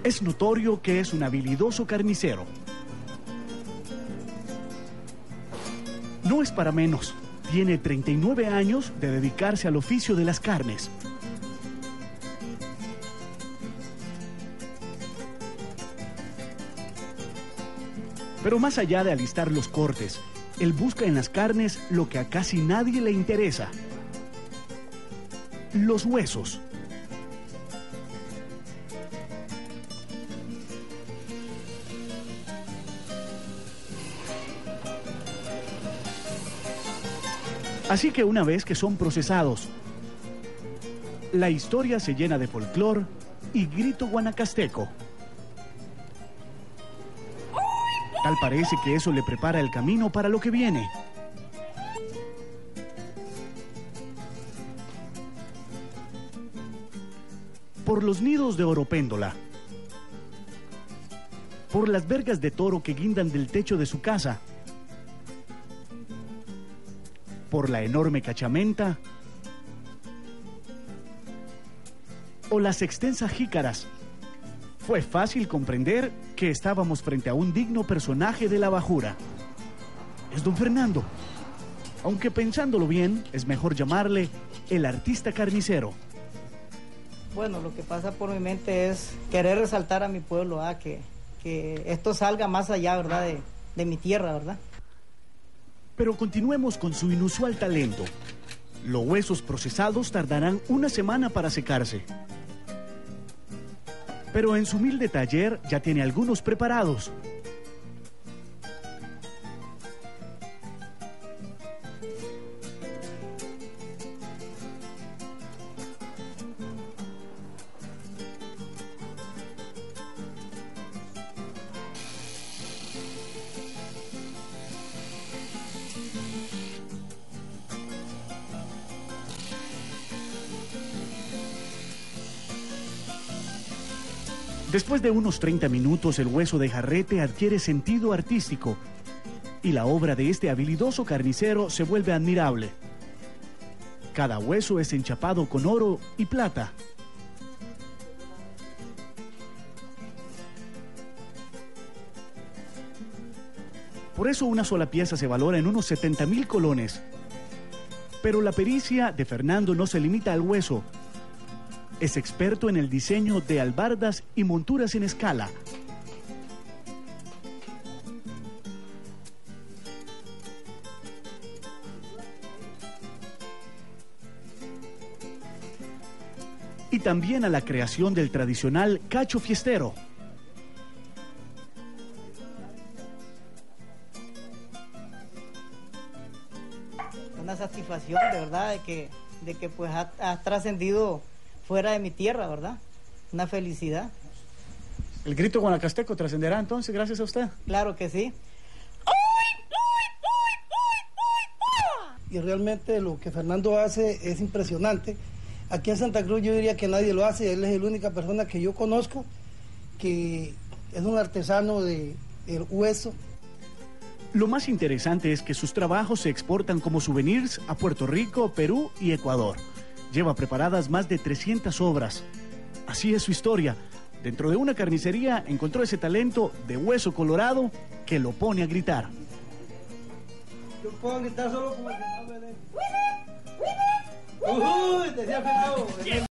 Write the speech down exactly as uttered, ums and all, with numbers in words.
Es notorio que es un habilidoso carnicero. No es para menos. Tiene treinta y nueve años de dedicarse al oficio de las carnes. Pero más allá de alistar los cortes, él busca en las carnes lo que a casi nadie le interesa: los huesos. Así que una vez que son procesados, la historia se llena de folclor y grito guanacasteco. Tal parece que eso le prepara el camino para lo que viene. Por los nidos de oropéndola, por las vergas de toro que guindan del techo de su casa, por la enorme cachamenta o las extensas jícaras, fue fácil comprender que estábamos frente a un digno personaje de la bajura. Es don Fernando, aunque pensándolo bien, es mejor llamarle el artista carnicero. Bueno, lo que pasa por mi mente es querer resaltar a mi pueblo, ¿ah? que, que esto salga más allá, ¿verdad?, de, de mi tierra, ¿verdad? Pero continuemos con su inusual talento. Los huesos procesados tardarán una semana para secarse. Pero en su humilde taller ya tiene algunos preparados. Después de unos treinta minutos, el hueso de jarrete adquiere sentido artístico y la obra de este habilidoso carnicero se vuelve admirable. Cada hueso es enchapado con oro y plata. Por eso una sola pieza se valora en unos setenta mil colones. Pero la pericia de Fernando no se limita al hueso. Es experto en el diseño de albardas y monturas en escala. Y también a la creación del tradicional cacho fiestero. Una satisfacción, de verdad, de que, de que pues ha, ha trascendido fuera de mi tierra, ¿verdad? Una felicidad. ¿El grito guanacasteco trascenderá entonces gracias a usted? Claro que sí. Y realmente lo que Fernando hace es impresionante. Aquí en Santa Cruz yo diría que nadie lo hace. Él es la única persona que yo conozco que es un artesano del hueso. Lo más interesante es que sus trabajos se exportan como souvenirs a Puerto Rico, Perú y Ecuador. Lleva preparadas más de trescientas obras. Así es su historia. Dentro de una carnicería encontró ese talento de hueso colorado que lo pone a gritar. Yo puedo gritar solo como el que no me dé. ¡Uy! Decía Fernando.